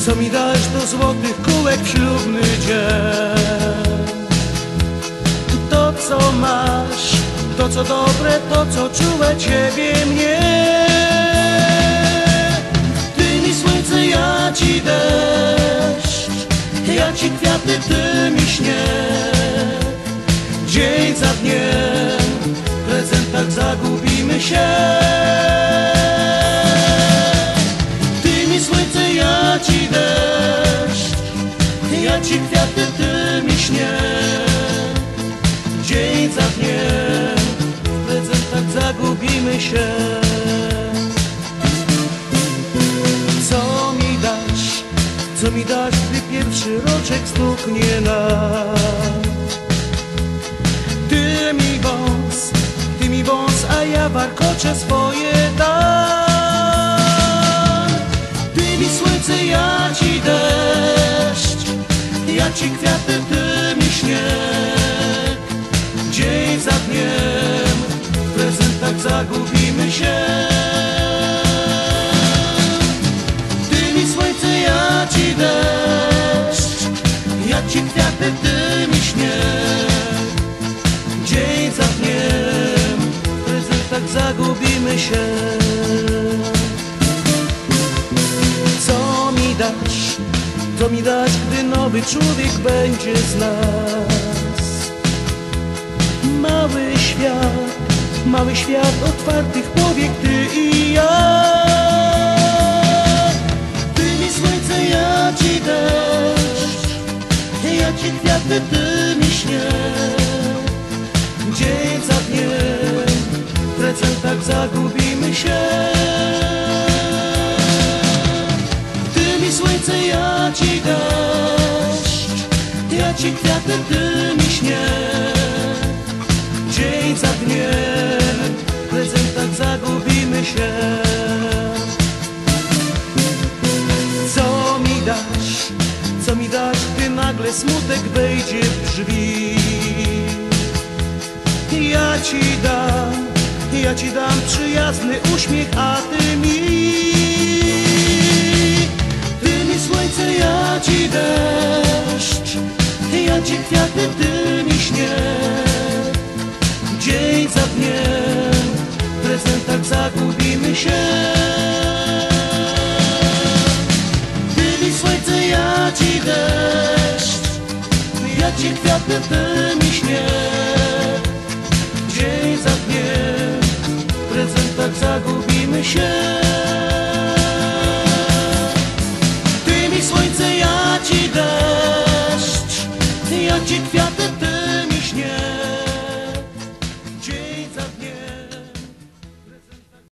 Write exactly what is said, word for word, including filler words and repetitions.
Co mi dasz do złotych kółek w ślubny dzień? To co masz, to co dobre, to co czułe ciebie mnie. Ty mi słońce, ja ci deszcz, ja ci kwiaty, ty mi śnieg. Dzień za dniem w prezentach zagubimy się. Ty mi słońce, ja ci deszcz, ja ci kwiaty, ty mi śnieg. Dzień za dniem w prezentach zagubimy się. Co mi dasz, co mi dasz, gdy pierwszy roczek stuknie nam? Ty mi wąs, ty mi wąs, a ja warkoczę swoje dam. Ty mi słońce, ja ci deszcz, ja ci kwiaty, ty mi śnieg. Dzień za dniem w prezentach zagubimy się. Ty mi słońce, ja ci deszcz, ja ci kwiaty, ty mi śnieg. Dzień za dniem w prezentach zagubimy się. Co mi dasz, co mi dasz, gdy nowy człowiek będzie z nas? Mały świat, mały świat otwartych powiek, ty i ja. Ty mi słońce, ja ci deszcz, ja ci kwiaty, ty mi śnieg. Dzień za dniem w prezentach zagubimy się. Ty mi słońce, ja ci deszcz, ja ci kwiaty, ty mi śnieg. Dzień za dniem w prezentach zagubimy się. Co mi dasz, co mi dasz, gdy nagle smutek wejdzie w drzwi? Ja ci dam, ja ci dam przyjazny uśmiech, a ty mi. Ty mi słońce, ja ci deszcz, ja ci kwiaty, ty mi śnieg. Dzień za dniem w prezentach zagubimy się. Ty mi słońce, ja ci deszcz, ja ci kwiaty, ty mi śnieg. Dzień za dniem w prezentach zagubimy się.